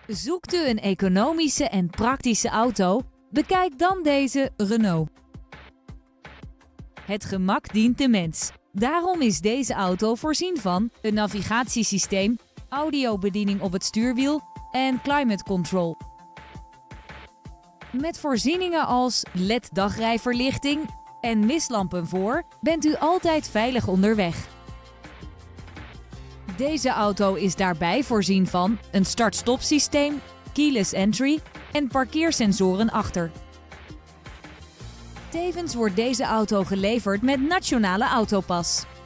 Zoekt u een economische en praktische auto? Bekijk dan deze Renault. Het gemak dient de mens. Daarom is deze auto voorzien van een navigatiesysteem, audiobediening op het stuurwiel en climate control. Met voorzieningen als LED-dagrijverlichting en mistlampen voor bent u altijd veilig onderweg. Deze auto is daarbij voorzien van een start-stop systeem, keyless entry en parkeersensoren achter. Tevens wordt deze auto geleverd met Nationale Autopas.